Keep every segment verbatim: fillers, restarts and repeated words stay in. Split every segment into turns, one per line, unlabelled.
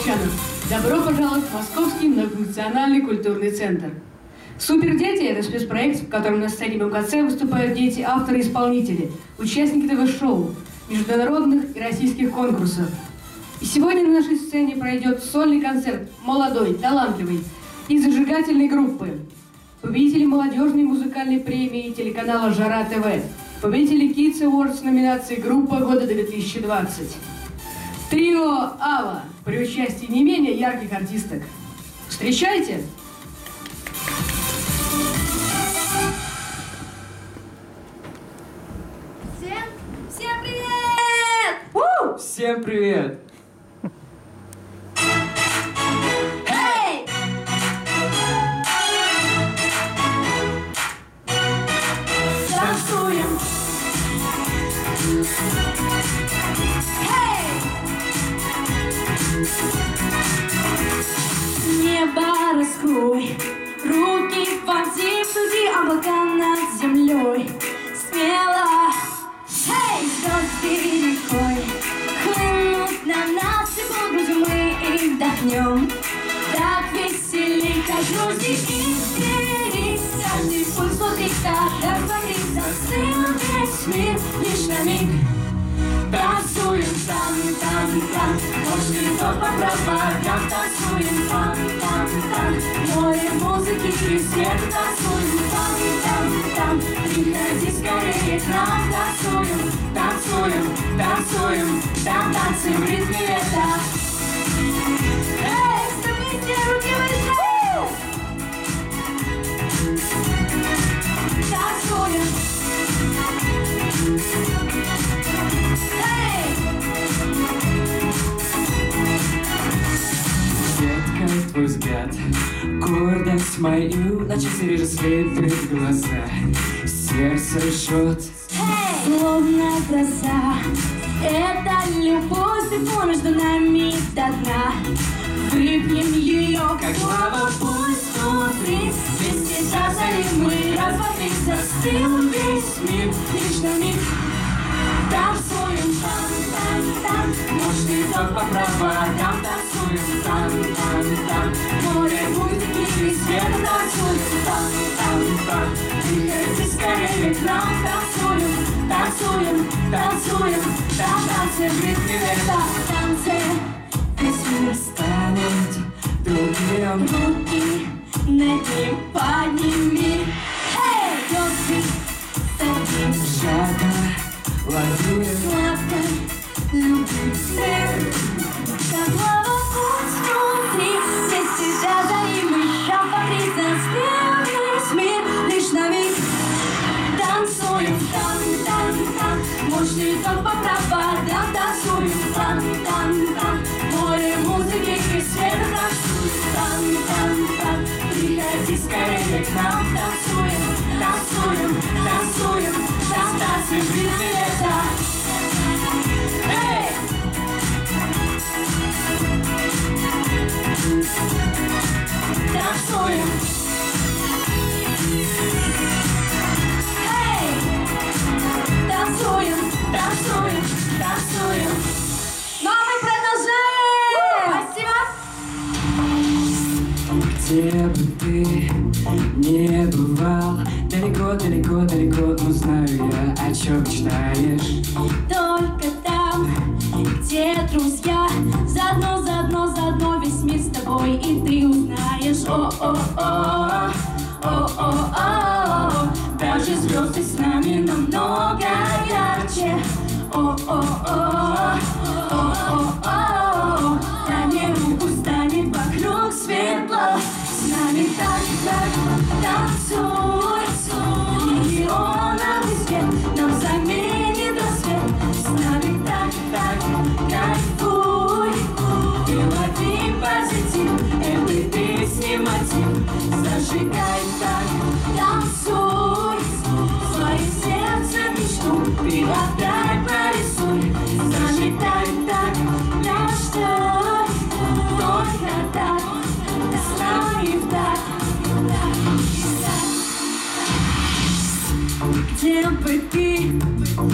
Молчанов. Добро пожаловать в Московский многофункциональный культурный центр. Супердети – это спецпроект, в котором на сцене в МКЦ выступают дети, авторы и исполнители, участники ТВ-шоу, международных и российских конкурсов. И сегодня на нашей сцене пройдет сольный концерт молодой, талантливой и зажигательной группы. Победители молодежной музыкальной премии телеканала «Жара ТВ», победители Kids Awards номинации «Группа года две тысячи двадцать». Трио «Ава» при участии не менее ярких артисток. Встречайте!
Всем, всем привет!
У! Всем привет!
Эй! Танцуем! Эй! Небо раскрой, руки вонзи в груди, облака над землей. Смело, эй, звезды рекой хлынут на нас, и погрузим мы и вдохнем. Так весели, как груди и впереди, каждый пульс внутри, как внутри, застыл весь мир лишь на миг. Танцуем, там, там, там, может, кто по проводам, танцуем, там, там, там, море музыки и света, танцуем, там, там, там, приходи скорее к нам, танцуем, танцуем, танцуем, там танцуем в ритме лета. Эй, все вместе, руки выше! Танцуем.
Детка, твой взгляд, гордость мою, на часы реже слепит глаза, сердце жжет.
Словно гроза, это любовь, бегу между нами до дна. Выпьем ее, как лава, пусть внутри. Вместе зазарим мы, раз, два, три, застыл весь мир лишь на миг. Танцуем, там, там, там, может, и тот по проводам, танцуем, там, там, там, море музыки и света, танцуем, там, там, там, приходи скорее к нам, танцуем, танцуем, танцуем, там танцуем в ритме лета, танцы, весь мир
Станет другим,
руки ноги подними, эй, звезды, садись,
жадно лови.
сладко любить мир, как лава, путь внутри, вместе зазарим мы, шаг по три, застыл весь мир лишь на миг. Танцуем, там, там, там, может, и тот по проводам, танцуем, там, там, там, море музыки и света, танцуем, там, там, там, приходи скорее к нам, танцуем, танцуем, танцуем, там танцуем в ритме лета. Эй! Танцуем. Эй! Танцуем, танцуем, танцуем. Ну а мы продолжаем! Спасибо!
Где бы ты не бывал, далеко, далеко, далеко, но знаю я, о чем мечтаешь.
Только там, где друзья, заодно, заодно, заодно весь мир с тобой, и ты узнаешь. О-о-о, о-о-о, даже звезды с нами намного ярче. О-о-о, о-о-о, дай руку, станет вокруг светло. С нами так, так, танцуй, миллионовый свет нам заменит рассвет. С нами так, так, кайфуй и лови позитив этой песни мотив. Зажигай так, танцуй, свое сердце мечту ты отдай, порисуй. Зажигай так, мечтай, только так, с нами так. Где бы ты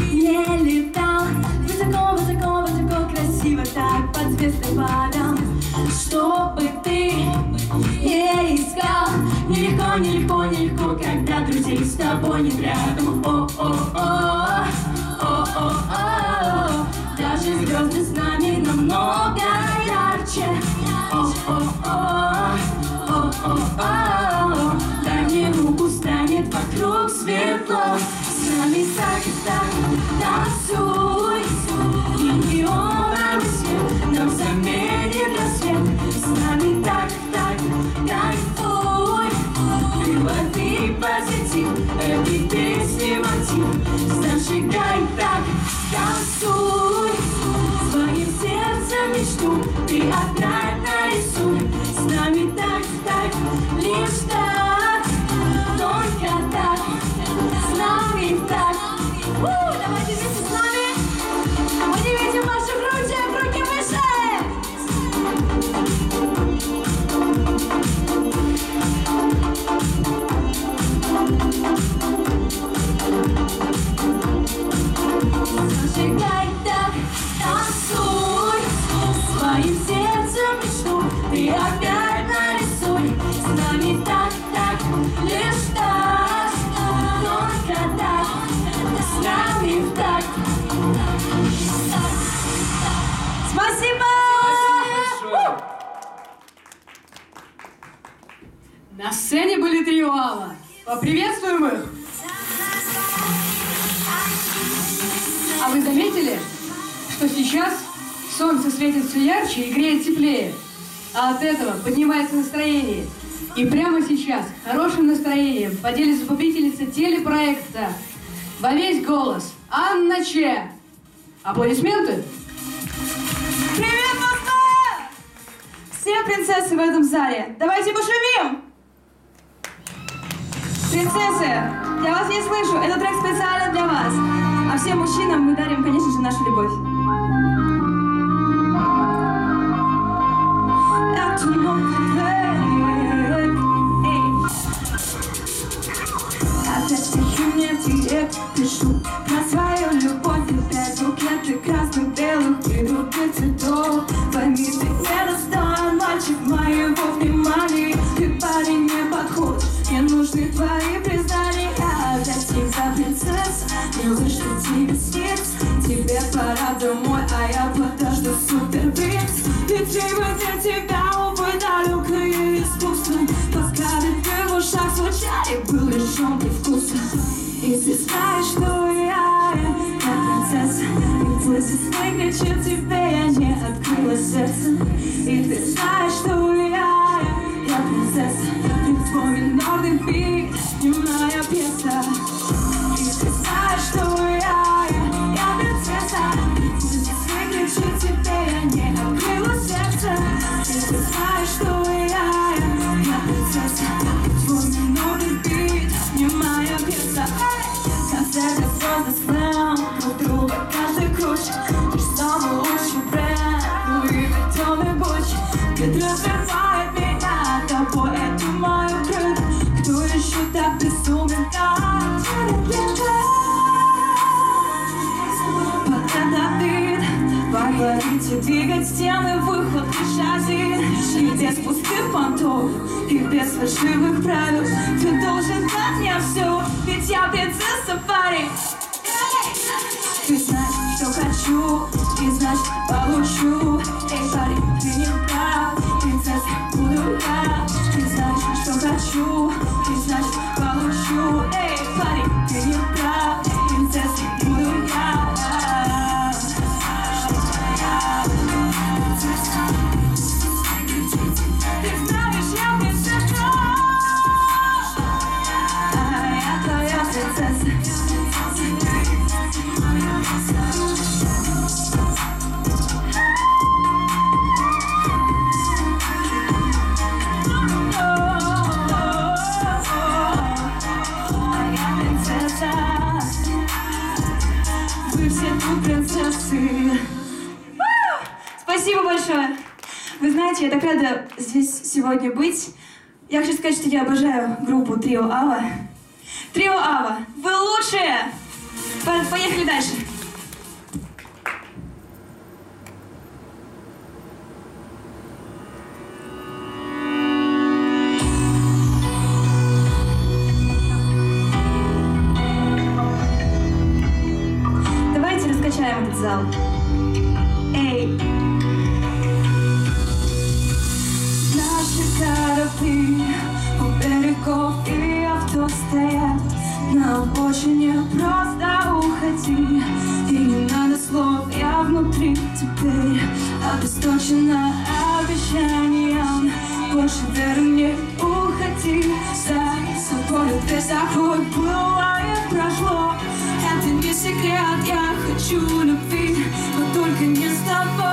не летал, высоко, высоко, высоко, красиво так под звездным водам. чтобы ты не искал. Нелегко, нелегко, нелегко, когда друзей с тобой нет рядом. О-о-о, о-о-о, даже звезды с нами намного ярче. О-о-о, о-о-о, дай мне руку, станет вокруг светло. С нами так и так танцуй, и неоновый свет нам заменит рассвет. С нами так и так кайфуй, ты лови позитив, этой песни мотив. Зажигай так, танцуй, своим сердцем мечту ты опять нарисуй. С нами так и так, лишь так, только так, с нами так. У, давайте вместе с нами поднимите ваши груди, руки выше. Зажигай так, танцуй, своим сердцем мечту ты опять нарисуй. С нами так, так, лишь так, только так, с нами в такт. Спасибо!
На сцене были трио Ава. Поприветствуем их! А вы заметили, что сейчас солнце светит все ярче и греет теплее, а от этого поднимается настроение. И прямо сейчас хорошим настроением поделится победительница телепроекта «Во весь голос» Анна Че. Аплодисменты!
Привет, Москва! Все принцессы в этом зале, давайте пошумим! Принцессы, я вас не слышу, этот трек специально для вас. А всем мужчинам мы дарим, конечно же, нашу любовь. Опять стихи мне в директ пишу про свою любовь. Опять букеты красно-белых и других цветов. Пойми, ты недостоин, мальчик, моего внимания. Ты, парень, не подходишь, мне нужны твои признания. Опять стих за принцесс, не слышу тебе снится. Тебе пора домой, а я подожду супербрикс. Ведь живо для тебя, увы, далекое искусство. Подсказывает в ушах звучали, был лишён привкуса. И ты знаешь, что я, я принцесса. И пусть весной кричит тебе, я не открыла сердце. И ты знаешь, что я, я принцесса. И твой минорный бит, не моя пьеса. И ты знаешь, что я, я принцесса. И пусть весной кричит тебе, я не открыла сердце. И ты знаешь, что я, я принцесса. И твой минорный бит, не моя пьеса. Концерты звезды слэм, друг друга каждый круче. Ты самый лучший бренд, Луи Виттон и Гуччи. Ведь разрывает меня, тобой это мой укрыт. Кто еще так безумен, как легенда? Пока Давид, поговорите, двигать стены, выход лишь один. И без пустых понтов, и без фальшивых правил. Ты должен дать мне все, ведь я принцесса, парень. Ты знаешь, что хочу, и значит получу. Эй, парень, ты не прав, принцесса буду я. Ты знаешь, что хочу, и значит получу. Эй, парень, ты не прав, принцесса буду я. Ты знаешь, я принцесса, а я твоя принцесса. Вы все тут принцессы. Спасибо большое. Вы знаете, я так рада здесь сегодня быть. Я хочу сказать, что я обожаю группу Трио Ава. Трио Ава, вы лучшие! Поехали дальше. наши корабли у берегов, и авто стоят на обочине. Просто уходи, и не надо слов, я внутри теперь обесточена обещанием. Больше веры мне, уходи, за собой ты закрой. Было и прошло, это не секрет, я хочу любви, но только не с тобой.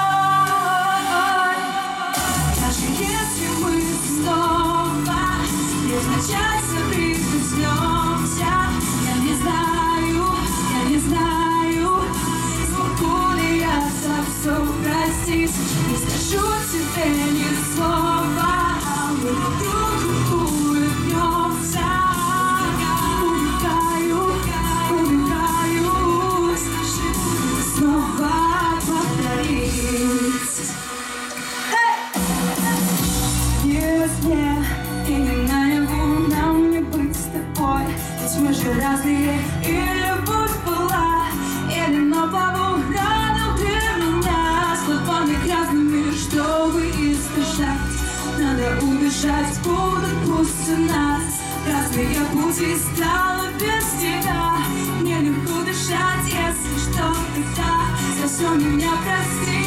Даже если мы снова невзначай прикоснемся, я не знаю, я не знаю, смогу ли я за все простить. Не скажу тебе ни слова, мы друг другу улыбнемся. Убегаю, убегаю, снова повторить. Не во сне и не наяву нам не быть с тобой, ведь мы же разные, и любовь была, или на плаву рядом ты меня словами грязными, чтобы избежать. Надо убежать, будут пусть у нас разные пути, стало без тебя. Мне легко дышать, если что, тогда за все меня прости.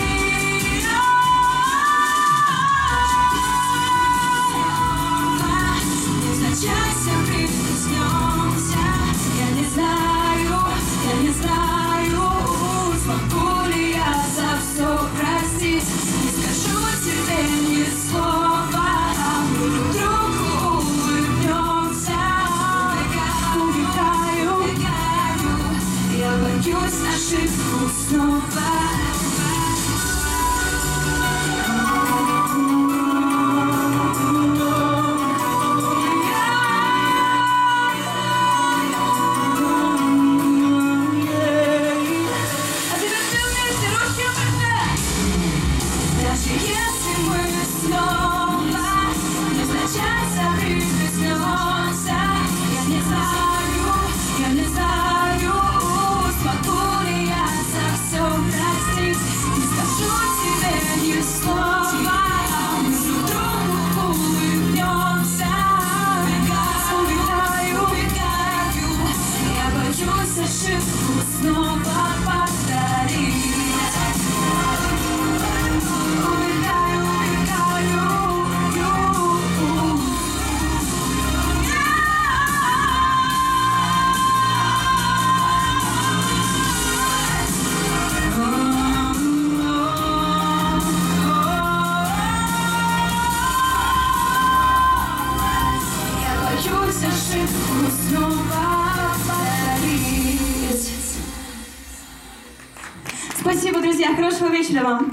Невзначай прикоснемся, я не знаю, я не знаю, смогу ли я за все простить. Не скажу тебе ни слова, мы друг другу улыбнемся. Убегаю, убегаю, я боюсь ошибку снова. Спасибо, друзья. Хорошего вечера вам.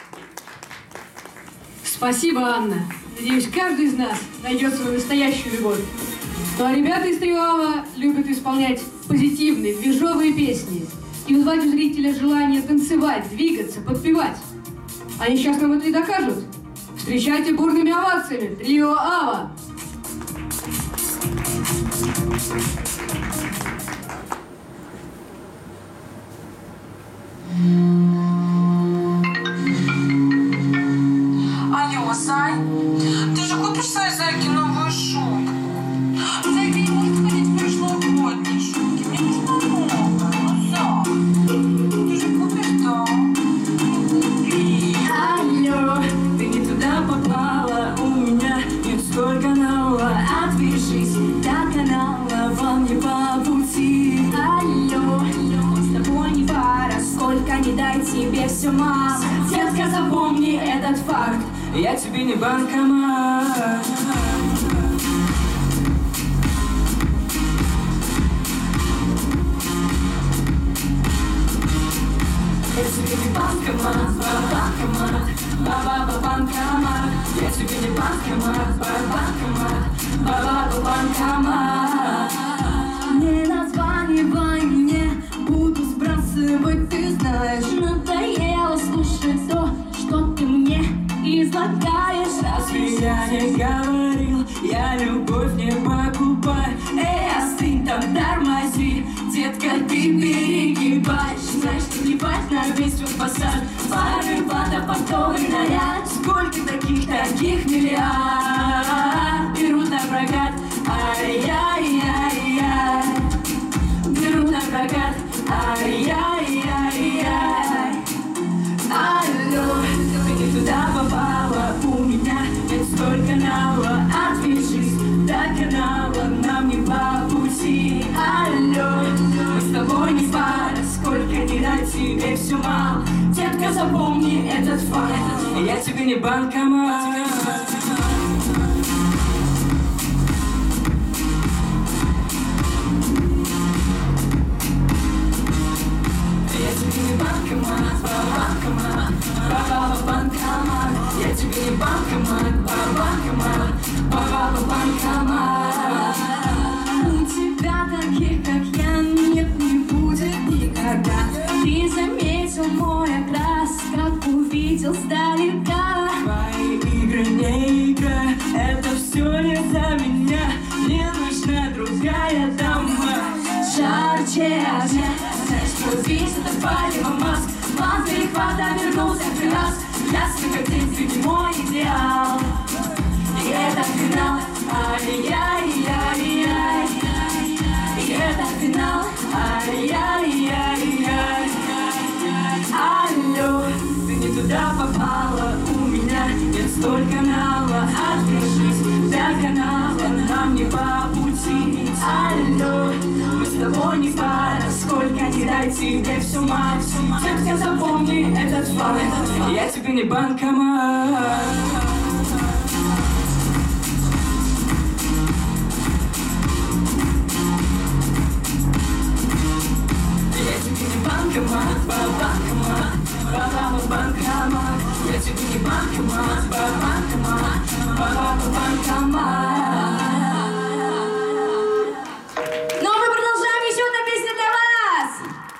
Спасибо, Анна. Надеюсь, каждый из нас найдет свою настоящую любовь. Ну а ребята из трио Ава любят исполнять позитивные, движовые песни и вызывать у зрителя желание танцевать, двигаться, подпевать. Они сейчас нам это и докажут. Встречайте бурными овациями трио Ава.
Алло, Сай, ты же купишь своей Зайке новую шубу? Зайка не может ходить в прошлогодней шубке, мне нужна новая, ну, Зай, ты же купишь, да?
Алло, ты не туда попала, у меня нет столько нового. Отвяжись до канала, вам не по пути. Алло, с тобой не пара, сколько не дай тебе все мало. Детка, запомни этот факт, я тебе не банкомат. Я тебе не банкомат, банкомат, ба-ба-ба банкомат. Я тебе не банкомат, банкомат, ба-ба-ба банкомат. Не названивай мне, буду сбрасывать, ты знаешь. Надоело слушать то, что ты мне излагаешь. Разве я не говорил, я любовь не покупаю. Эй, остынь там, тормози, детка, ты перегибаешь. знаешь, не плевать на весь твой фасад. Пары, вода, портовый наряд. Сколько таких, таких миллиард берут на прокат. Ай-яй-яй-яй, берут на прокат. Ай-яй-яй-яй. Алло, ты не туда попала, у меня нет столько канала. Отвяжись до канала, нам не по пути. Алло, мы с тобой не пара, сколько не дать тебе все мало. Детка, запомни этот факт,
я тебе не банкомат.
Я тебе не банкомат, банкомат, банкомат. Я тебе не банкомат, банкомат, банкомат. У тебя таких, как я, нет, не будет никогда. Ты заметил мой окрас, как увидел сдалека.
Твои игры не игра, это все не за меня. Мне нужна другая дама.
Жарче огня, знаешь, твой вид это палево маск. План перехвата вернулся в раз. Ясно, как день, ты не мой идеал. И это финал, ай-яй-яй-яй. И это финал, ай-яй-яй-яй. Алло, ты не туда попала, у меня нет столько канала. Отвяжись до канала, нам не по пути. Алло, мы с тобой не пара, сколько не дай тебе все мать. Детка, запомни этот факт,
Я тебе не банкомат.
я тебе не банкомат, банкомат, банкомат. Я тебе не банкомат, банкомат, банкомат. Но мы продолжаем, еще одна песня для вас.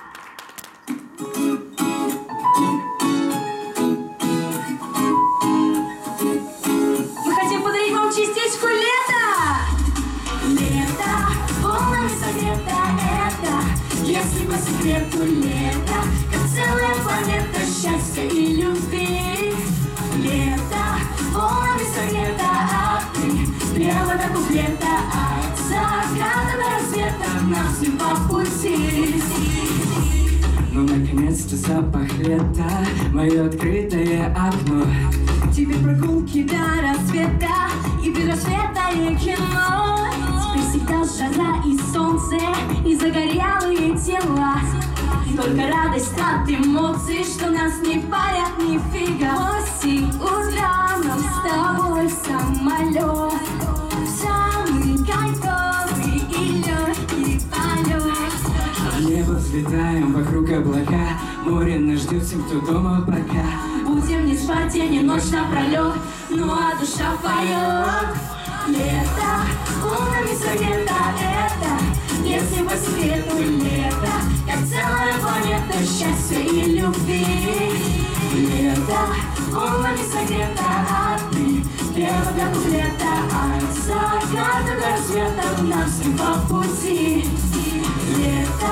Мы хотим подарить вам частичку лета. Лето, волнами согрето это. Если по секрету лето, как целая планета счастья и любви. Лето, волнами согрето, а ты прямо до куплета. От заката до рассвета нам с ним по пути.
Ну, наконец-то запах лета, мое открытое окно.
Теперь прогулки до рассвета и предрассветное кино. Теперь всегда жара и солнце, и загорелые тела. И только радость от эмоций, что нас не парят нифига. Осень, утра, нам с тобой самолет. Самый кайфовый и легкий полет.
В небо взлетаем, вокруг облака. Море нас ждет всем, кто дома пока.
Будем не спать день и ночь напролет, ну а душа поет. Лето, волнами согрето это. Если по секрету лето, как целая планета счастья и любви. Лето, волнами согрето, а ты первого до куплета. От заката до рассвета нам с ним по пути. Лето,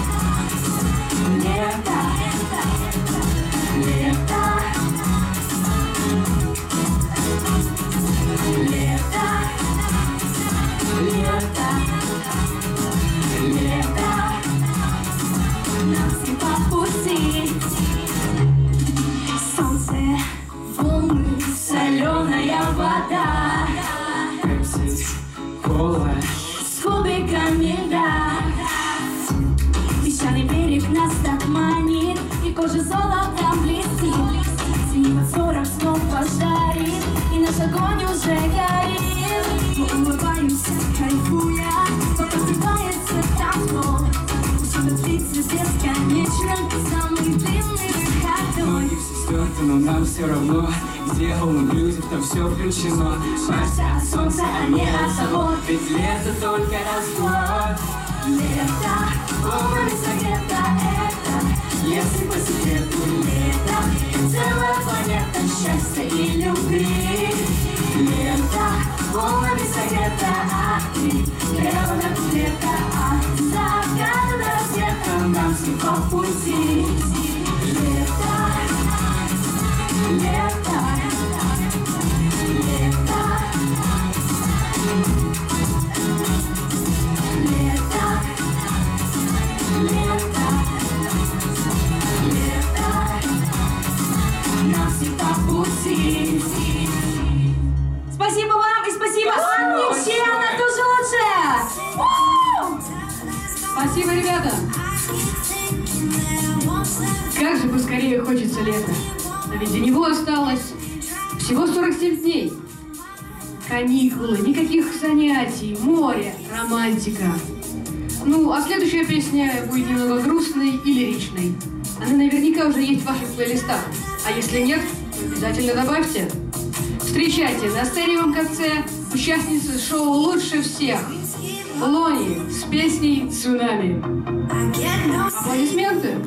лето, лето, лето, лето, лето, нам с ним по пути. Солнце, волны, соленая вода,
Пепси, кола,
с кубиками льда. Песчаный берег нас так манит, и кожа золотом блестит. Синего сорок снова жарит, и наш огонь уже горит. Мы улыбаемся, кайфуя, пока сбивается танцпол. Мужчина длится бесконечно, самый длинный выходной.
ноги все стерты, но нам все равно. Где all-inclusive, там все включено.
Парься от солнца, а не от забот.
Ведь лето только раз в год.
Лето, волнами согрето это. Если по секрету лето, целая планета счастья и любви. Лето, волнами согрето, а ты прямо до куплета. От заката до рассвета нам с ним по по пути. Лето, лето, лето, лето, лето, лето, нам всегда в пути. Спасибо вам и спасибо Анне, она тоже лучшая!
Спасибо, ребята! Как же поскорее хочется лета. Но ведь до него осталось всего сорок семь дней. Каникулы, никаких занятий, море, романтика. Ну, а следующая песня будет немного грустной и лиричной. Она наверняка уже есть в ваших плейлистах. А если нет, то обязательно добавьте. Встречайте на сцене в МКЦ участницы шоу «Лучше всех» Лони с песней «Цунами». Аплодисменты!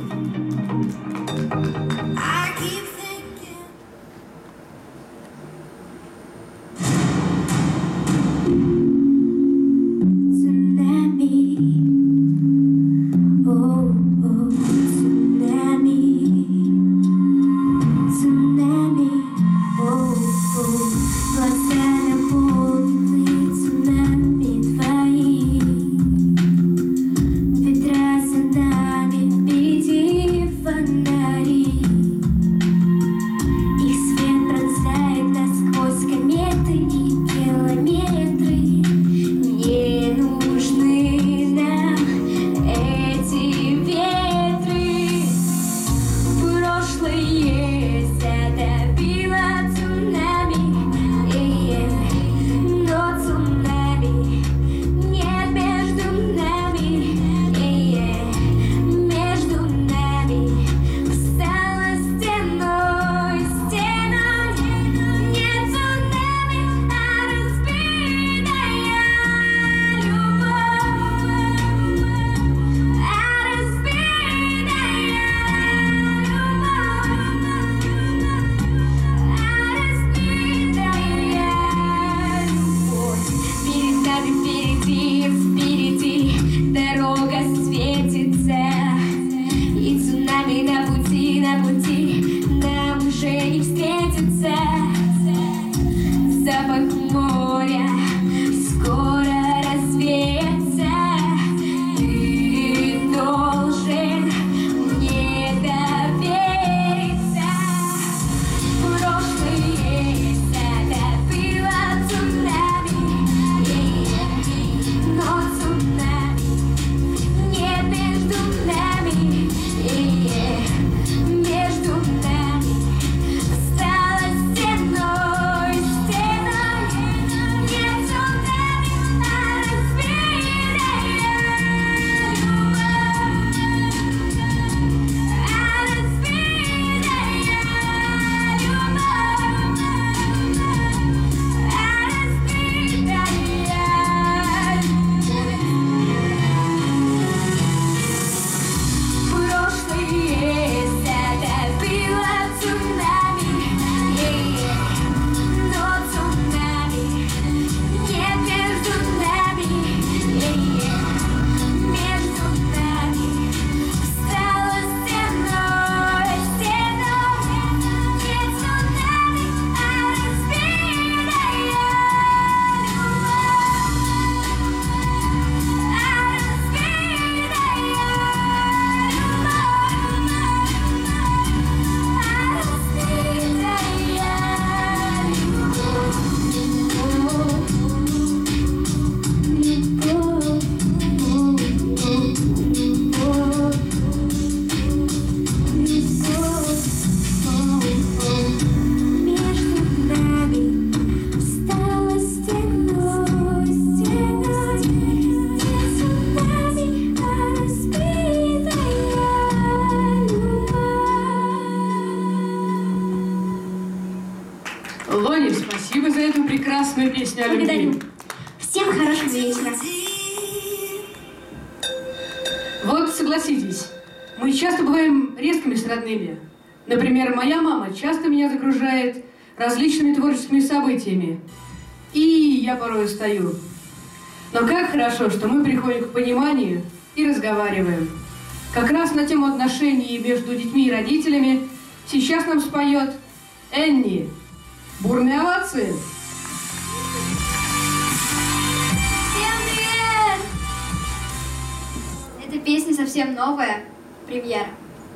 Лони, спасибо за эту прекрасную песню о любви.
Благодарю. Всем хорошего вечера.
Вот согласитесь, мы часто бываем резкими с родными. Например, моя мама часто меня загружает различными творческими событиями. И я порой устаю. Но как хорошо, что мы приходим к пониманию и разговариваем. Как раз на тему отношений между детьми и родителями сейчас нам споет Энни. Бурные овации!
Всем привет! Эта песня совсем новая, премьера.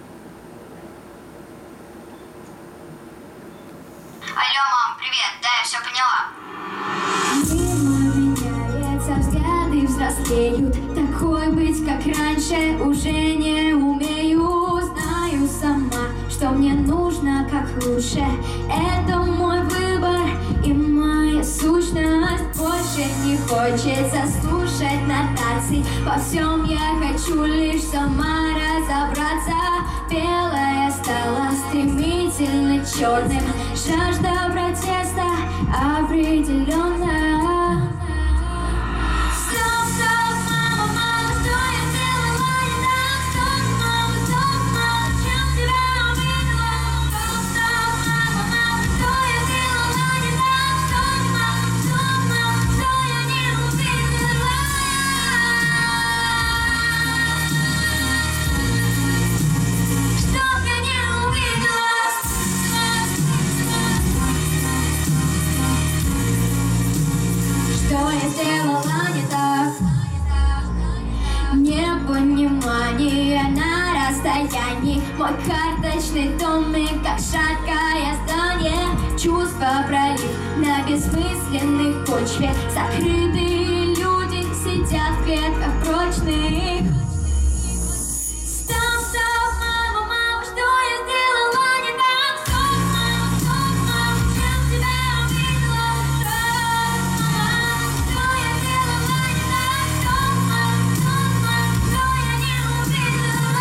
Алло, мам, привет, да, я все поняла.
Мир меняется, взгляды взрослеют. Такой быть, как раньше, уже не умею. Знаю сама, что мне нужно как лучше. Это мой выбор и моя сущность. Больше не хочется слушать нотаций. Во всем я хочу лишь сама разобраться. Белое стало стремительно черным. Жажда протеста определенная. Стоп, стоп, мама, мама, что я сделала не так? Стоп, мама, стоп, мама, чем тебя обидела? Стоп, стоп, мама, мама, что я сделала не так? Стоп, мама, стоп, мама, что я не увидела? Чтоб я не увидела. Что я сделала не так? Непонимание на расстоянии. Мой карточный домик, как шаткое здание. Чувства пролив на бессмысленных почве. Закрытые люди сидят в клетках прочных. Стоп, стоп, мама, мама, что я сделала не так? Стоп, мама, стоп, мама, чем тебя обидела? Стоп, мама, что я сделала не так? Стоп, мама, стоп, мама, что я не увидела?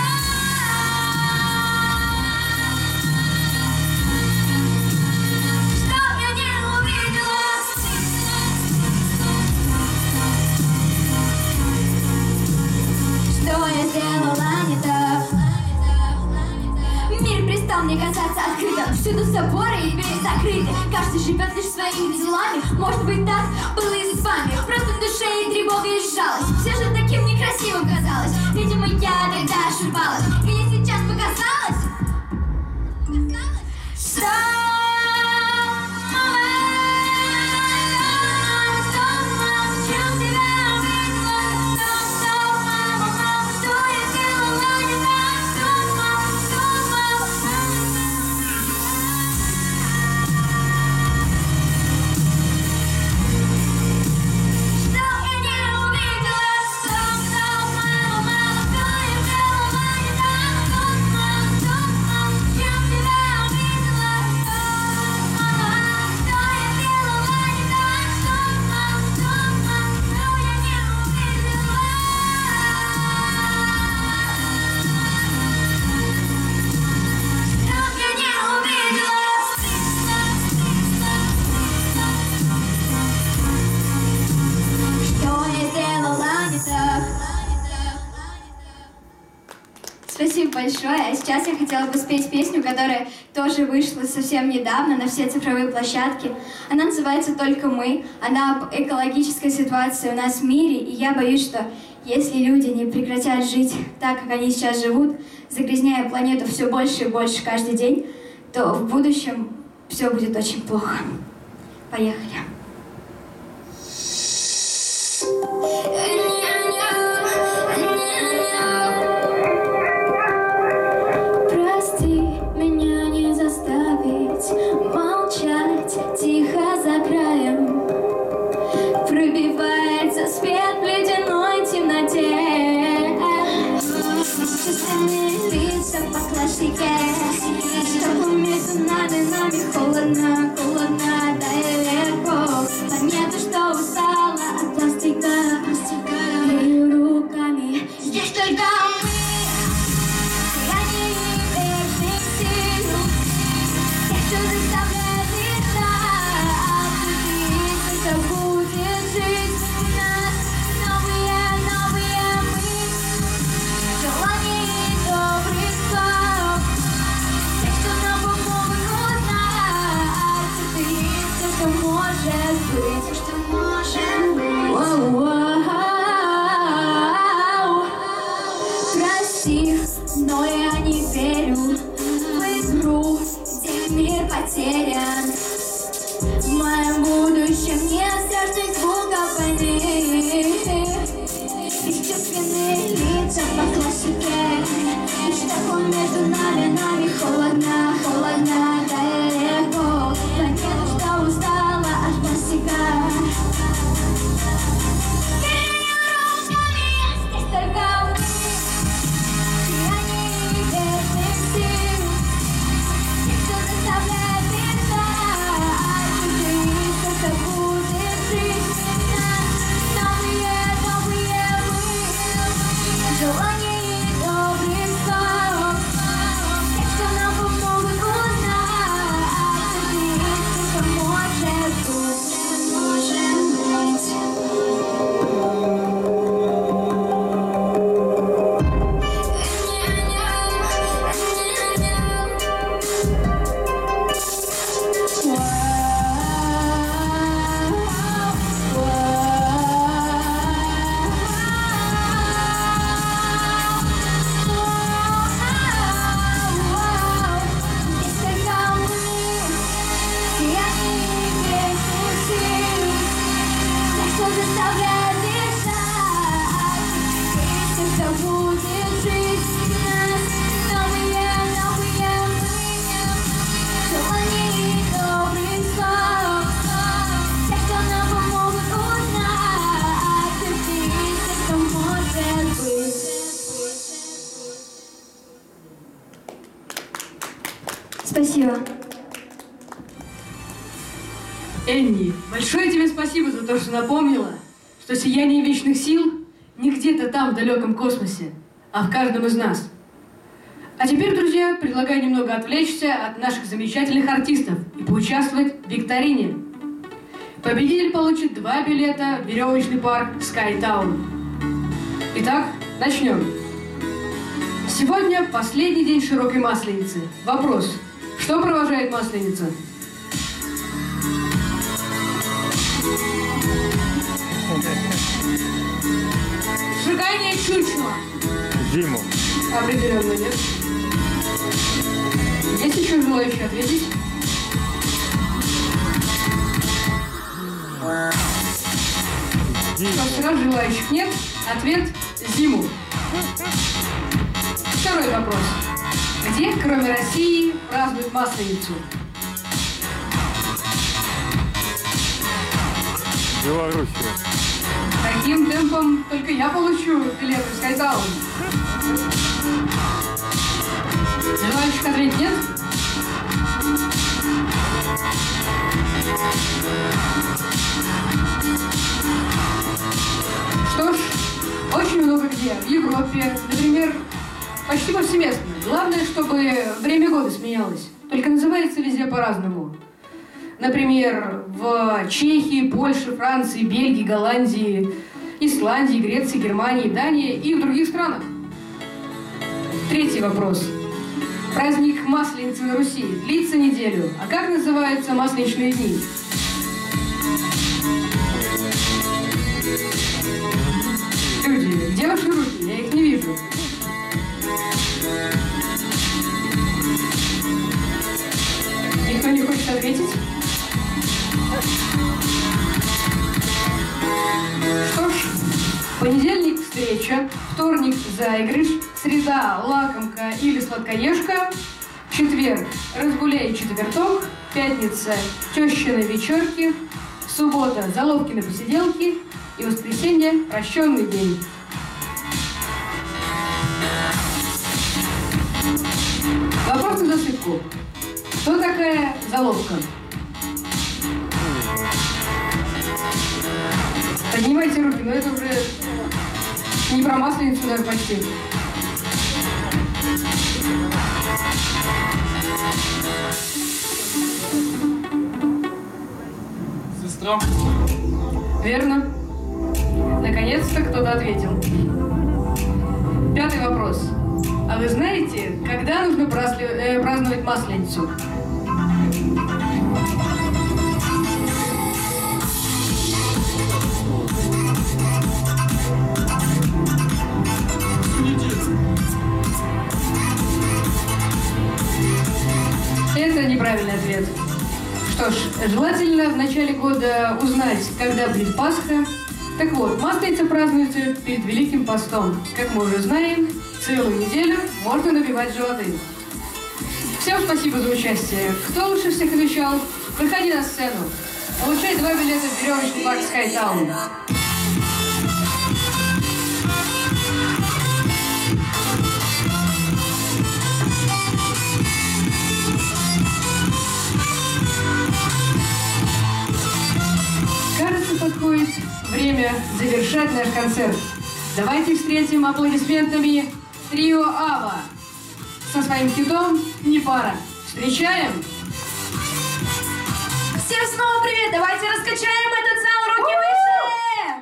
Чтоб я не увидела. Что я сделала не так? Мир перестал мне казаться открытым. Всюду заборы и двери закрыты. Каждый живет лишь своими делами. Может быть, так было и с вами. Просто в душе и тревога и жалость. Все же таким некрасивым казалось. Видимо, я тогда ошибалась. Или сейчас показалось? Стоп! Спасибо большое. А сейчас я хотела бы спеть песню, которая тоже вышла совсем недавно на все цифровые площадки. Она называется «Только мы». Она об экологической ситуации у нас в мире. И я боюсь, что если люди не прекратят жить так, как они сейчас живут, загрязняя планету все больше и больше каждый день, то в будущем все будет очень плохо. Поехали. Прости, меня не заставить молчать, тихо за краем пробивается свет в ледяной темноте. Чувственные лица по классике, чтобы между нами, нами холодно, холодно, дай легко планету, что устала от пластика, и руками здесь только мы. Добрый слов, те, кто нам помогут узнать, ты заставляет дышать. И все, кто будет жить среди нас, новые, новые мы, желаний и добрых слов. Те, кто нам помогут узнать, и все, кто может быть. Спасибо.
Энни, большое тебе спасибо за то, что напомнила, что сияние вечных сил не где-то там, в далеком космосе, а в каждом из нас. А теперь, друзья, предлагаю немного отвлечься от наших замечательных артистов и поучаствовать в викторине. Победитель получит два билета в веревочный парк Скайтаун. Итак, начнем. Сегодня последний день широкой масленицы. Вопрос. Что провожает масленица? Сжигание чучела.
Зиму.
Определенно нет. Есть еще желающие ответить? Что, раз желающих нет, ответ – зиму. Второй вопрос. Где, кроме России, празднуют Масленицу?
Белоруссия.
Таким темпом только я получу билет в Скайтаун. Желающих ответить нет? Что ж, очень много где. В Европе, например, почти повсеместно. Главное, чтобы время года сменялось. Только называется везде по-разному. Например, в Чехии, Польше, Франции, Бельгии, Голландии, Исландии, Греции, Германии, Дании и в других странах. Третий вопрос. Праздник Масленицы на Руси длится неделю. А как называются масленичные дни? Люди, где ваши руки? Я их не вижу. Никто не хочет ответить? Что ж, понедельник – встреча, вторник – заигрыш, среда – лакомка или сладкоежка, четверг – разгуляй четверток, пятница – тещины вечерки, суббота – заловкины посиделки и воскресенье – прощенный день. Вопрос на засыпку. Что такая заловка? Поднимайте руки, но это уже не про масленицу даже почти.
Сестра.
Верно. Наконец-то кто-то ответил. Пятый вопрос. А вы знаете, когда нужно праздновать Масленицу? Это неправильный ответ. Что ж, желательно в начале года узнать, когда будет Пасха. Так вот, Масленица празднуется перед Великим постом. Как мы уже знаем, целую неделю можно набивать животы. Всем спасибо за участие. Кто лучше всех отвечал, выходи на сцену. Получай два билета в веревочный парк Скайтаун. Кажется, подходит время завершать наш концерт. Давайте встретим аплодисментами трио Ава со своим хитом «Не пара». Встречаем!
Всем снова привет! Давайте раскачаем этот зал, руки выше!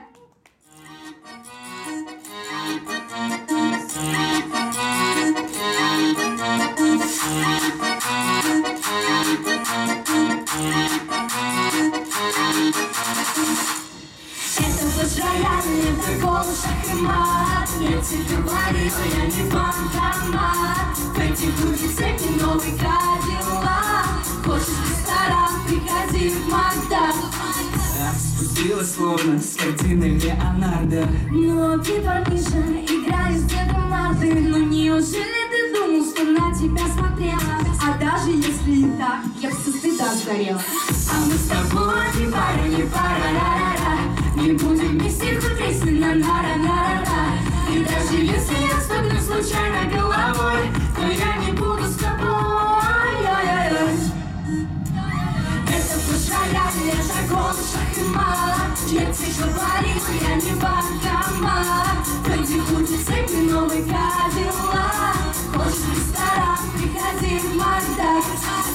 Это пожирание, это голос, шаг и мат. Я тебе говорю, я не фантомат. В этих крутых всякий новый кадиллак. Хочешь в ресторан, приходи в Макдак.
спустилась словно с картины Леонардо.
Но ты, парниша, играешь в Дедом Морды. Ну неужели ты думал, что на тебя смотрела? А даже если и так, я б со стыда сгорела. А мы с тобой не пара, не пара, ра-ра-ра. Не будем вместе хоть если на нара-нара-ра. И даже если я стукну случайно головой, то я не буду с тобой. Ой-ой-ой. Это пушая лишь огонь, шаг и мало. Я тебе говорила, я не банкомат. Пойди купи цепи, новый Кадиллак. Хочешь в ресторан, приходи в Макдак.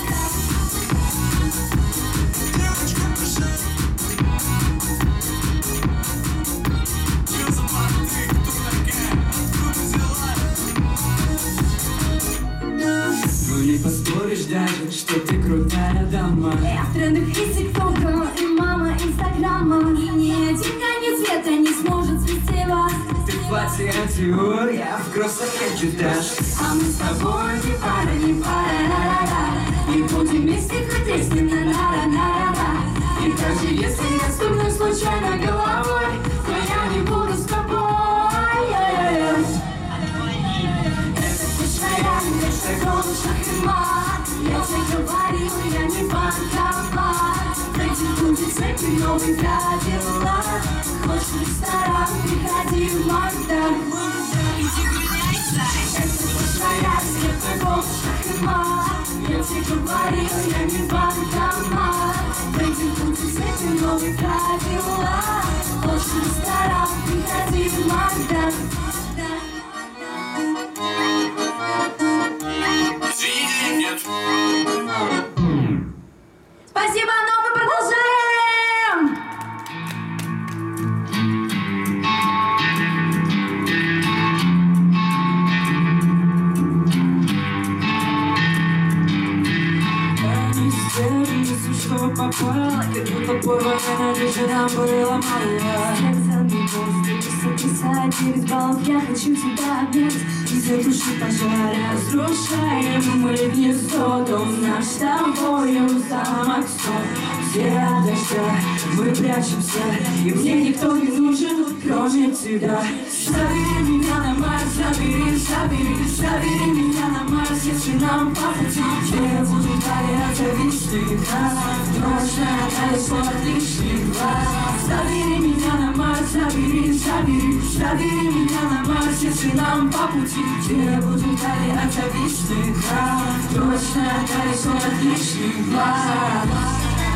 Ну не поспоришь даже, что ты крутая дама.
Я в трендах и тиктока, и мама инстаграма. И ни один конец света не сможет свести вас.
Ты в платье Dior, я в кроссах Adidas.
А мы с тобой не пара, не пара, ра-ра-ра. Не будем вместе хоть если на нара-нара-ра. И даже если я стукну случайно головой, то я не буду с тобой. Ой-ой-ой. Это пушная лишь огонь, шаг и мат. Я тебе говорила, я не банкомат. Пройди купи цепи, новый Кадиллак. Хочешь в ресторан, приходи в Макдак. Это пушная лишь огонь, шаг и мат. Я тебе говорила, я не банкомат. Пройди купи цепи, новый Кадиллак. Хочешь в ресторан, приходи в Макдак. Спасибо, но мы продолжаем!
Не стерпится, что попало, как будто порванная надежда нам была мало.
Александр Босс, записать девять баллов, я хочу тебя обнять и затушить пожар.
Разрушаем мы гнездо, дом наш с тобою, замок сон. Все от дождя мы прячемся, и мне никто не нужен, кроме тебя. Забери меня на Марс, забери, забери, забери меня на Марс, если нам по пути. Я буду далее от завистных глаз, точно колесо от лишних глаз. Забери меня на Марс, забери, забери, забери меня на Марс, если нам по пути. Я буду далее от завистных глаз, точно колесо от лишних глаз.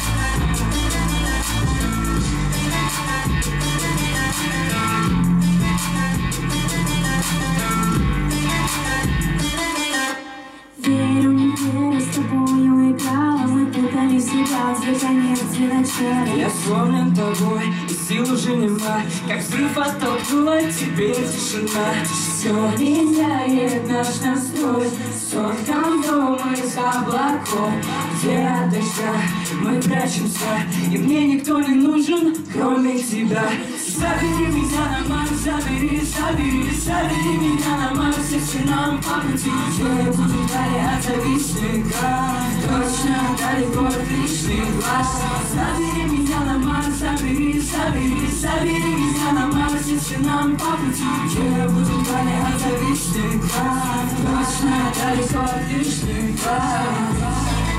Верю, не верю, с тобою играла. Мы путали себя, где конец, где начало.
Я сломлен тобой, и сил уже нема. Как взрыв оттолкнула, теперь тишина. Все меняет наш настрой. Соткан дома из облаков, где от дождя мы прячемся, и мне никто не нужен, кроме тебя. Забери меня на Марс, забери, забери, забери меня на Марс, если нам по пути. Я буду далее от завистных глаз, точно далеко от лишних глаз. Забери меня на Марс, забери, забери, забери меня на Марс, если нам по пути. Я буду далее от завистных глаз, точно далеко от лишних глаз.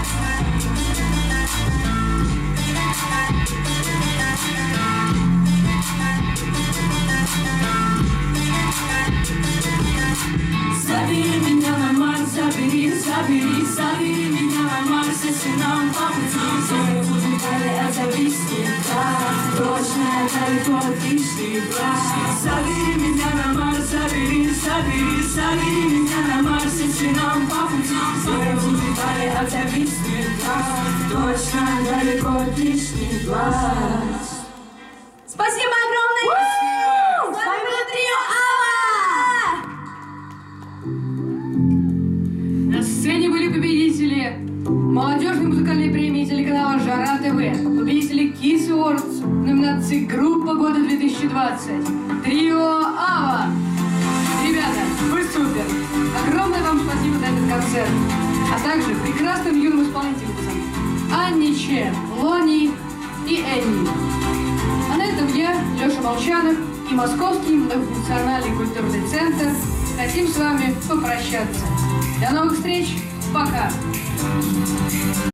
Забери меня на Марс, забери, забери, забери меня на Марс, если нам по пути. Я буду далее от завистных глаз, точно далеко от лишних глаз. Забери меня на Марс, забери, забери, забери меня на Марс, если нам по пути. Я буду далее от завистных глаз, точно далеко от лишних глаз.
Спасибо огромное! С вами было трио Ава!
На сцене были победители молодежной музыкальной премии телеканала Жара ТВ, победители Kiss Awards в номинации «Группа года две тысячи двадцать», трио Ава. Ребята, вы супер! Огромное вам спасибо за этот концерт, а также прекрасным юным исполнительницам Анне Че, Лони и Энни. Молчанов и Московский многофункциональный культурный центр хотим с вами попрощаться. До новых встреч. Пока.